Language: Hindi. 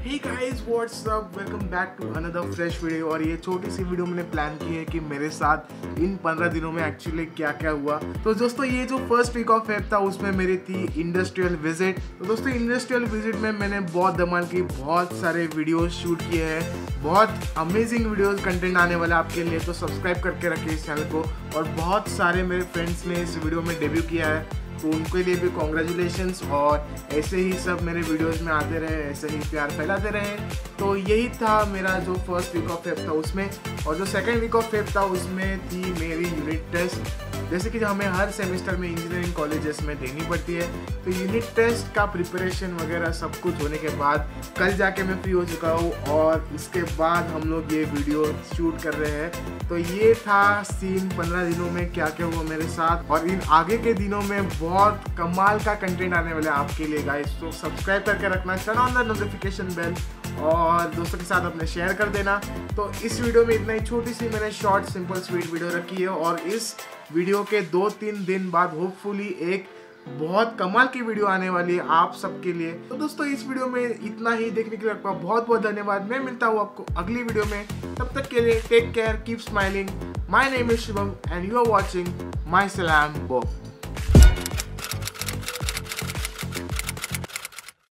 Hey guys what's up, welcome back to another fresh video. और ये छोटी सी वीडियो मैंने प्लान की है कि मेरे साथ इन 15 दिनों में एक्चुअली क्या क्या हुआ। तो दोस्तों ये जो फर्स्ट वीक ऑफ फेब था उसमें मेरी थी इंडस्ट्रियल विजिट। तो दोस्तों इंडस्ट्रियल विजिट में मैंने बहुत धमाल की बहुत सारे वीडियोस शूट किए हैं, बहुत अमेजिंग वीडियोस कंटेंट आने वाला है आपके लिए। तो सब्सक्राइब करके रखिए इस चैनल को। और बहुत सारे मेरे फ्रेंड्स ने इस वीडियो में डेब्यू किया है, तो उनके लिए भी कॉन्ग्रेचुलेशंस। और ऐसे ही सब मेरे वीडियोस में आते रहे, ऐसे ही प्यार फैलाते रहे। तो यही था मेरा जो फर्स्ट वीक ऑफ फेब था उसमें। और जो सेकंड वीक ऑफ फेब था उसमें थी मेरी यूनिट टेस्ट, जैसे कि हमें हर सेमेस्टर में इंजीनियरिंग कॉलेजेस में देनी पड़ती है। तो यूनिट टेस्ट का प्रिपरेशन वगैरह सब कुछ होने के बाद कल जाके मैं फ्री हो चुका हूँ और इसके बाद हम लोग ये वीडियो शूट कर रहे हैं। तो ये था सीन 15 दिनों में क्या क्या हुआ मेरे साथ। और इन आगे के दिनों में बहुत कमाल का कंटेंट आने वाला है आपके लिए गाइस। तो सब्सक्राइब करके रखना, turn on the notification bell और दोस्तों के साथ अपने शेयर कर देना। तो इस वीडियो में इतना ही छोटी सी मैंने शॉर्ट सिंपल स्वीट वीडियो रखी है। और इस वीडियो के 2-3 दिन बाद होपफुली एक बहुत कमाल की वीडियो आने वाली है आप सबके लिए। तो दोस्तों इस वीडियो में इतना ही, देखने के लिए आपका बहुत बहुत धन्यवाद। मैं मिलता हूँ आपको अगली वीडियो में, तब तक के लिए take care, keep smiling. My name is Shivam and you are watching my सलाम बो।